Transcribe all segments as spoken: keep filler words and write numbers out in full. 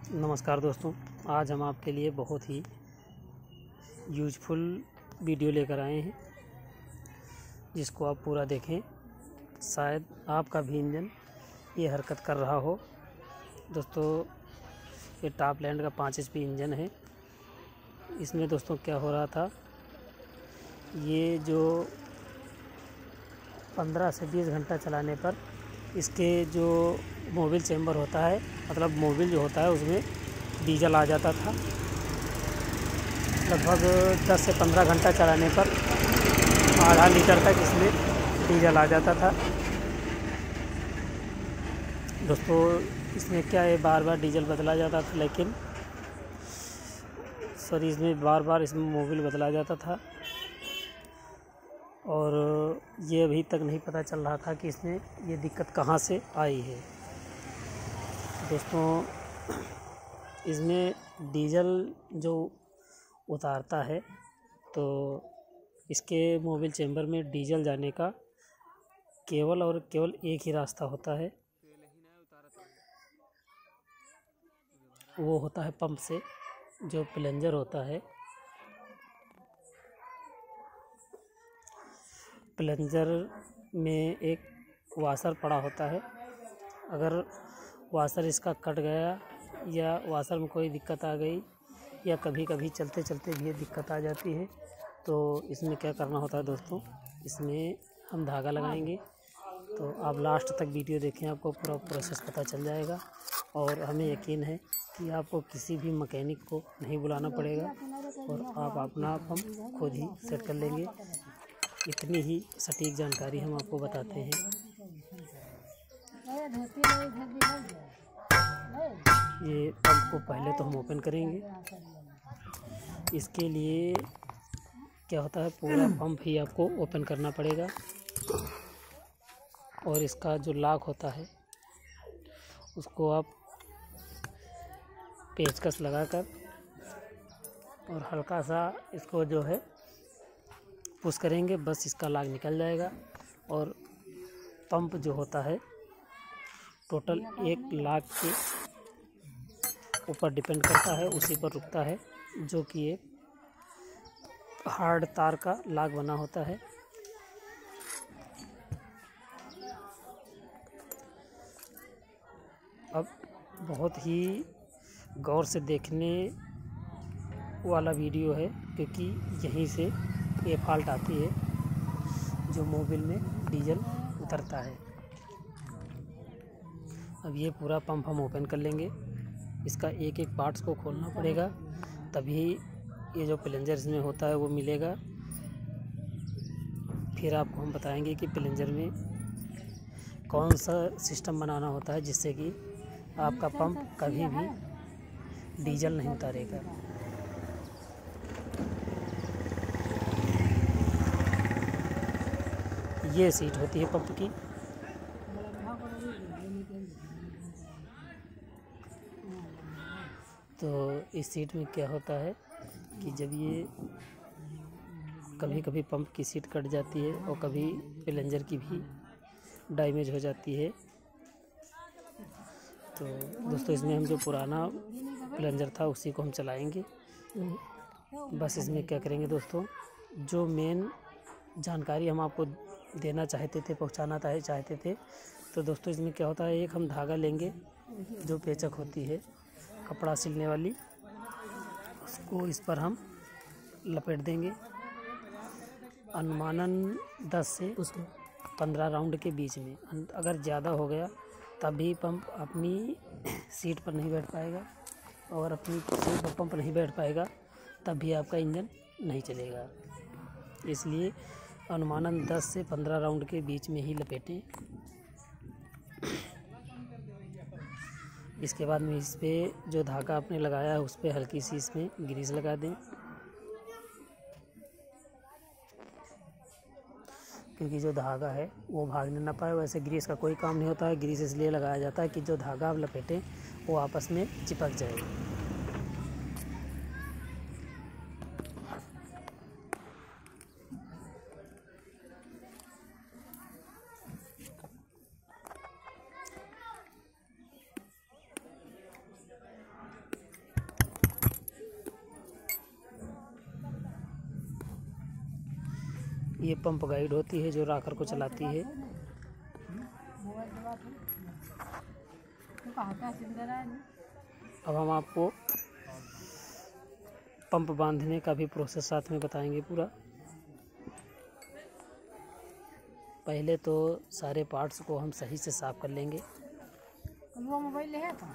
नमस्कार दोस्तों, आज हम आपके लिए बहुत ही यूजफुल वीडियो लेकर आए हैं जिसको आप पूरा देखें। शायद आपका भी इंजन ये हरकत कर रहा हो। दोस्तों, ये टॉप लैंड का पाँच एच पी इंजन है। इसमें दोस्तों क्या हो रहा था, ये जो पंद्रह से बीस घंटा चलाने पर इसके जो मोबिल चेंबर होता है, मतलब मोबिल जो होता है, उसमें डीजल आ जाता था। लगभग दस से पंद्रह घंटा चलाने पर आधा लीटर तक इसमें डीजल आ जाता था। दोस्तों, इसमें क्या है, बार बार डीजल बदला जाता था, लेकिन सॉरी इसमें बार बार इसमें मोबिल बदला जाता था और ये अभी तक नहीं पता चल रहा था कि इसमें ये दिक्कत कहाँ से आई है। दोस्तों, इसमें डीजल जो उतारता है तो इसके मोबिल चेंबर में डीजल जाने का केवल और केवल एक ही रास्ता होता है, वो होता है पंप से। जो प्लंजर होता है, प्लंजर में एक वाशर पड़ा होता है। अगर वाशर इसका कट गया या वाशर में कोई दिक्कत आ गई या कभी कभी चलते चलते भी ये दिक्कत आ जाती है, तो इसमें क्या करना होता है दोस्तों, इसमें हम धागा लगाएंगे। तो आप लास्ट तक वीडियो देखें, आपको पूरा प्रोसेस पता चल जाएगा और हमें यकीन है कि आपको किसी भी मैकेनिक को नहीं बुलाना पड़ेगा और आप अपना पंप खुद ही सेट कर लेंगे। इतनी ही सटीक जानकारी हम आपको बताते हैं। ये पंप को पहले तो हम ओपन करेंगे। इसके लिए क्या होता है, पूरा पंप ही आपको ओपन करना पड़ेगा और इसका जो लॉक होता है उसको आप पेचकस लगाकर और हल्का सा इसको जो है पुश करेंगे, बस इसका लॉक निकल जाएगा। और पंप जो होता है टोटल एक लाख के ऊपर डिपेंड करता है, उसी पर रुकता है, जो कि एक हार्ड तार का लॉक बना होता है। अब बहुत ही गौर से देखने वाला वीडियो है, क्योंकि यहीं से ये फॉल्ट आती है जो मोबिल में डीजल उतरता है। अब ये पूरा पंप हम ओपन कर लेंगे। इसका एक एक पार्ट्स को खोलना पड़ेगा, तभी ये जो प्लंजर इसमें होता है वो मिलेगा। फिर आपको हम बताएंगे कि प्लंजर में कौन सा सिस्टम बनाना होता है जिससे कि आपका पंप कभी भी डीजल नहीं उतारेगा। ये सीट होती है पंप की। तो इस सीट में क्या होता है कि जब ये कभी कभी पंप की सीट कट जाती है और कभी प्लंजर की भी डैमेज हो जाती है। तो दोस्तों, इसमें हम जो पुराना प्लंजर था उसी को हम चलाएंगे। बस इसमें क्या करेंगे दोस्तों, जो मेन जानकारी हम आपको देना चाहते थे, पहुंचाना चाहते थे, तो दोस्तों इसमें क्या होता है, एक हम धागा लेंगे, जो पेचक होती है कपड़ा सिलने वाली, उसको इस पर हम लपेट देंगे। अनुमानन दस से पंद्रह राउंड के बीच में। अगर ज़्यादा हो गया तभी पंप अपनी सीट पर नहीं बैठ पाएगा, और अपनी सीट पर पंप नहीं बैठ पाएगा तब भी आपका इंजन नहीं चलेगा। इसलिए अनुमानन दस से पंद्रह राउंड के बीच में ही लपेटें। इसके बाद में इस पर जो धागा आपने लगाया है उस पर हल्की सी इसमें ग्रीस लगा दें, क्योंकि जो धागा है वो भागने ना पाए। वैसे ग्रीस का कोई काम नहीं होता है, ग्रीस इसलिए लगाया जाता है कि जो धागा आप लपेटें वो आपस में चिपक जाए। ये पंप गाइड होती है जो राकर को चलाती है। अब हम आपको पंप बांधने का भी प्रोसेस साथ में बताएंगे पूरा। पहले तो सारे पार्ट्स को हम सही से साफ कर लेंगे। वो मोबाइल है का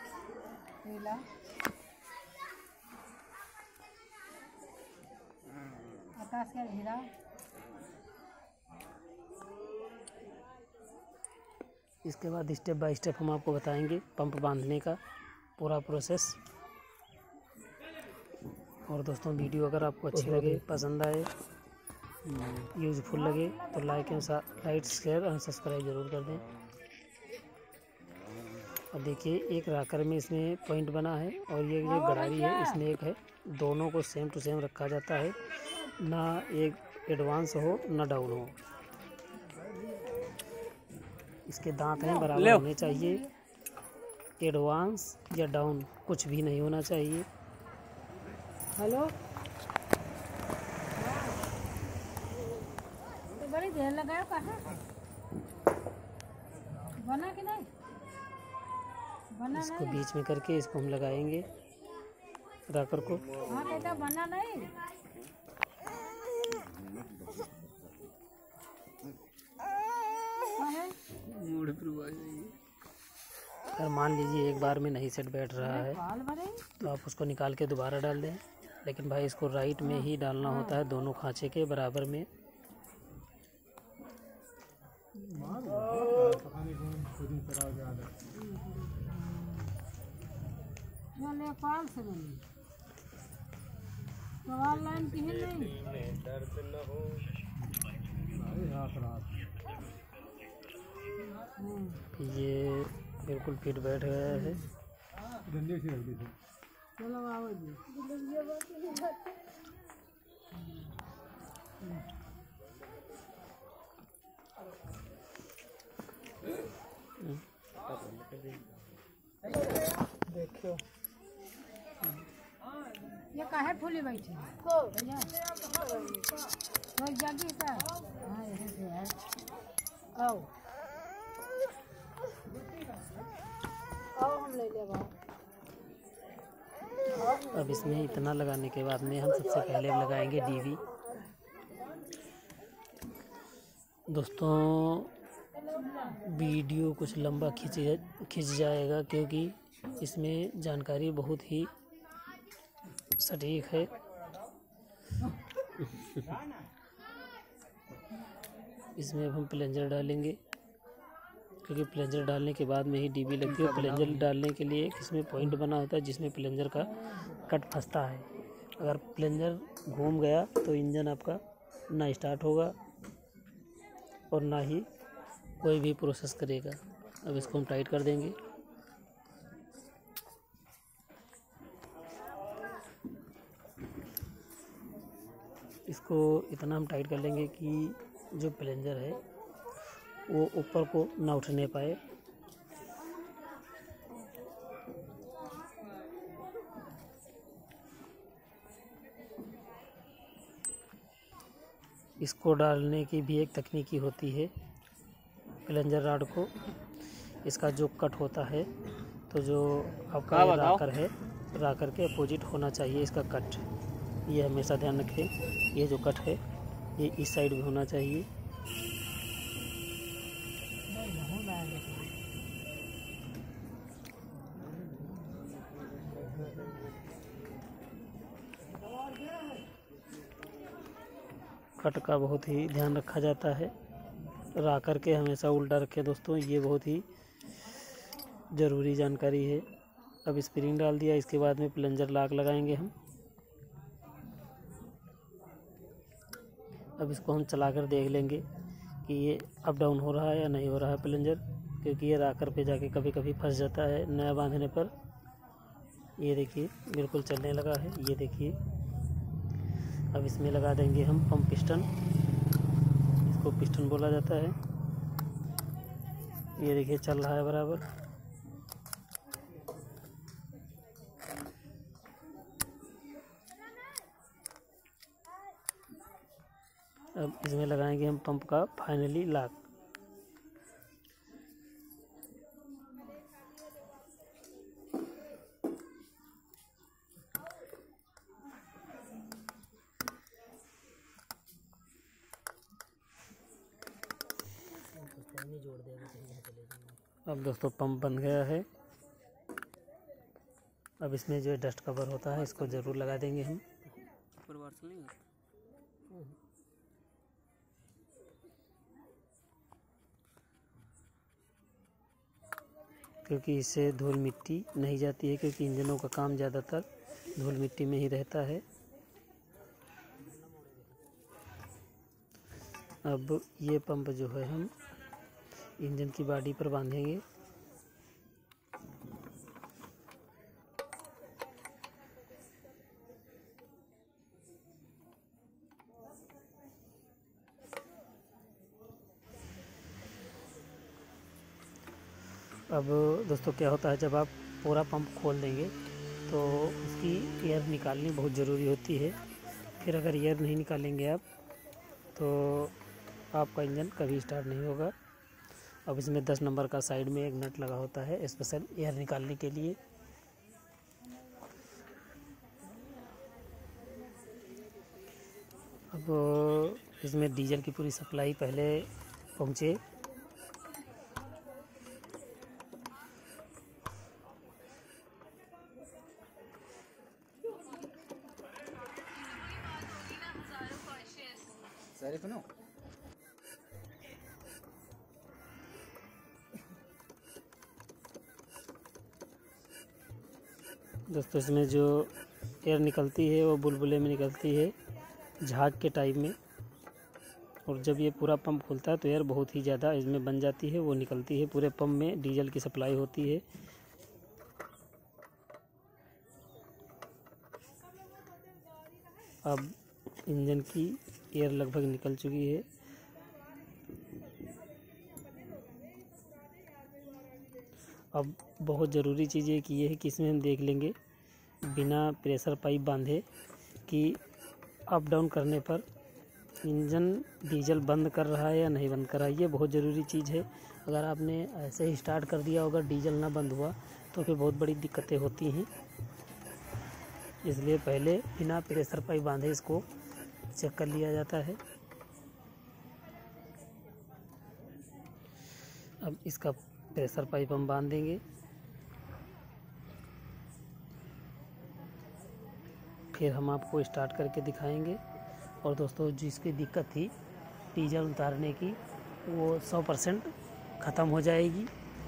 आकाश का घेरा। इसके बाद स्टेप बाय स्टेप हम आपको बताएंगे पंप बांधने का पूरा प्रोसेस। और दोस्तों वीडियो अगर आपको अच्छी लगे, पसंद आए, यूज़फुल लगे तो लाइक एंड लाइक शेयर और सब्सक्राइब ज़रूर कर दें। और देखिए एक राकर में इसमें पॉइंट बना है और ये जो गड़ारी है इसमें एक है। दोनों को सेम टू सेम रखा जाता है, ना एक एडवांस हो ना डाउन हो। इसके दांत हैं बराबर होने चाहिए, एडवांस या डाउन कुछ भी नहीं होना चाहिए। हेलो तो बड़ी देर लगाया कहाँ बना कि नहीं बना? इसको नहीं बीच में करके इसको हम लगाएंगे राकर को। हाँ कहता बना नहीं। अगर मान लीजिए एक बार में नहीं सेट बैठ रहा है तो आप उसको निकाल के दोबारा डाल दें, लेकिन भाई इसको राइट में ही डालना होता है, दोनों खांचे के बराबर में। नेपाल से बनी सवाल लाइन की है नहीं दर्द न हो। ये बिल्कुल फिट बैठ गया है। चलो आओ जी। देखियो ये काहे फूली बैठी को भैया कोई जल्दी का। हाँ यही से है। आओ आओ हम ले ले आओ। अब इसमें इतना लगाने के बाद में हम सबसे पहले लगाएंगे डीवी। दोस्तों वीडियो कुछ लंबा खींच खींच जाएगा क्योंकि इसमें जानकारी बहुत ही सटीक है। इसमें अब हम प्लंजर डालेंगे क्योंकि प्लंजर डालने के बाद में ही डीबी लगती है। प्लंजर डालने के लिए इसमें पॉइंट बना होता है जिसमें प्लंजर का कट फंसता है। अगर प्लंजर घूम गया तो इंजन आपका ना स्टार्ट होगा और ना ही कोई भी प्रोसेस करेगा। अब इसको हम टाइट कर देंगे। इसको इतना हम टाइट कर लेंगे कि जो प्लंजर है वो ऊपर को ना उठने पाए। इसको डालने की भी एक तकनीकी होती है। प्लंजर रॉड को इसका जो कट होता है तो जो आपका ये राकर है, राकर के अपोजिट होना चाहिए इसका कट। ये हमेशा ध्यान रखें, ये जो कट है ये इस साइड में होना चाहिए। कट का बहुत ही ध्यान रखा जाता है। राकर के हमेशा उल्टा रखें दोस्तों, ये बहुत ही ज़रूरी जानकारी है। अब स्प्रिंग डाल दिया, इसके बाद में प्लंजर लॉक लगाएंगे हम। अब इसको हम चलाकर देख लेंगे कि ये अप डाउन हो रहा है या नहीं हो रहा है प्लंजर, क्योंकि ये राकर पे जाके कभी कभी फंस जाता है नया बांधने पर। ये देखिए बिल्कुल चलने लगा है, ये देखिए। अब इसमें लगा देंगे हम पंप पिस्टन, इसको पिस्टन बोला जाता है। ये देखिए चल रहा है बराबर। अब इसमें लगाएंगे हम पंप का फाइनली लॉक। अब दोस्तों पंप बन गया है। अब इसमें जो डस्ट कवर होता है इसको ज़रूर लगा देंगे हम। क्योंकि इससे धूल मिट्टी नहीं जाती है, क्योंकि इंजनों का काम ज़्यादातर धूल मिट्टी में ही रहता है। अब ये पंप जो है हम इंजन की बॉडी पर बांधेंगे। अब दोस्तों क्या होता है, जब आप पूरा पंप खोल देंगे तो उसकी एयर निकालनी बहुत ज़रूरी होती है। फिर अगर एयर नहीं निकालेंगे आप तो आपका इंजन कभी स्टार्ट नहीं होगा। अब इसमें दस नंबर का साइड में एक नट लगा होता है स्पेशल एयर निकालने के लिए। अब इसमें डीजल की पूरी सप्लाई पहले पहुँचे। दोस्तों इसमें जो एयर निकलती है वो बुलबुले में निकलती है, झाग के टाइप में। और जब ये पूरा पंप खुलता है तो एयर बहुत ही ज़्यादा इसमें बन जाती है, वो निकलती है। पूरे पंप में डीजल की सप्लाई होती है। अब इंजन की एयर लगभग निकल चुकी है। अब बहुत ज़रूरी चीज़ है कि ये है कि इसमें हम देख लेंगे बिना प्रेशर पाइप बांधे कि अप डाउन करने पर इंजन डीजल बंद कर रहा है या नहीं बंद कर रहा है। ये बहुत ज़रूरी चीज़ है। अगर आपने ऐसे ही स्टार्ट कर दिया, अगर डीजल ना बंद हुआ तो फिर बहुत बड़ी दिक्कतें होती हैं। इसलिए पहले बिना प्रेशर पाइप बांधे इसको चेक कर लिया जाता है। अब इसका प्रेशर पाइप हम बांध देंगे। फिर हम आपको स्टार्ट करके दिखाएंगे। और दोस्तों जिसकी दिक्कत थी डीजल उतारने की, वो सौ परसेंट ख़त्म हो जाएगी।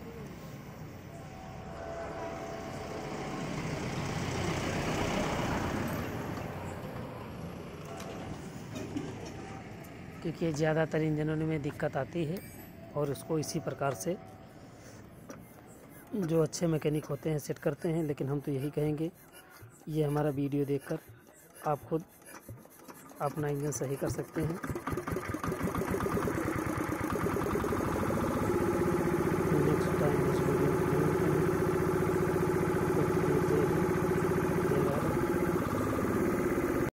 क्योंकि ज़्यादातर इंजनों में दिक्कत आती है और उसको इसी प्रकार से जो अच्छे मैकेनिक होते हैं सेट करते हैं। लेकिन हम तो यही कहेंगे, ये हमारा वीडियो देखकर आप खुद अपना इंजन सही कर सकते हैं। नेक्स्ट टाइम इस वीडियो